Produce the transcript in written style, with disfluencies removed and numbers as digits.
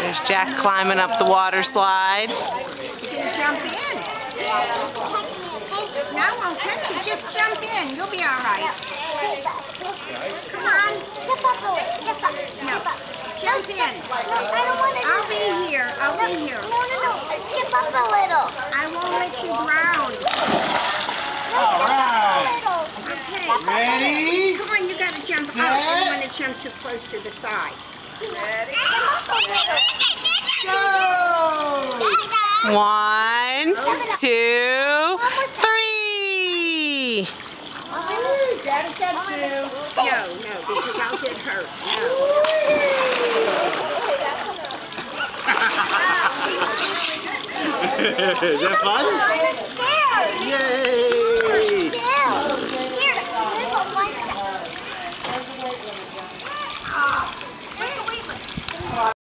There's Jack climbing up the water slide. You can jump in. No, I won't catch you. Just jump in. You'll be all right. Come on. No, jump in. I'll be here. I'll be here. No. Skip up a little. I won't let you drown. All right. Okay. Ready? Come on, you got to jump up. You don't want to jump too close to the side. Ready? Go! 1, 2, 3. Daddy catch you. No, because I'll get hurt. Is that fun? I'm scared. Yay! Here, there's a one.